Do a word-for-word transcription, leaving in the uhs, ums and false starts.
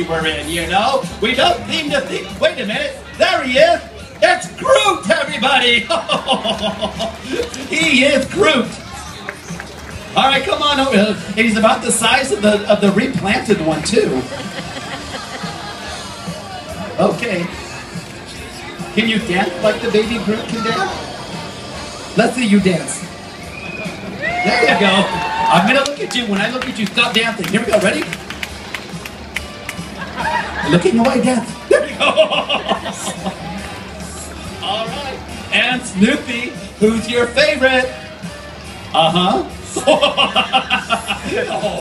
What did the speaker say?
we're in, you know? We don't seem to think, wait a minute, there he is! It's Groot, everybody! He is Groot! All right, come on over. He's about the size of the, of the replanted one, too. Okay. Can you dance like the baby Groot can dance? Let's see you dance. There you go. I'm gonna look at you. When I look at you, stop dancing. Here we go. Ready? Looking away, dance. There you go. All right. And Snoopy, who's your favorite? Uh-huh. Oh,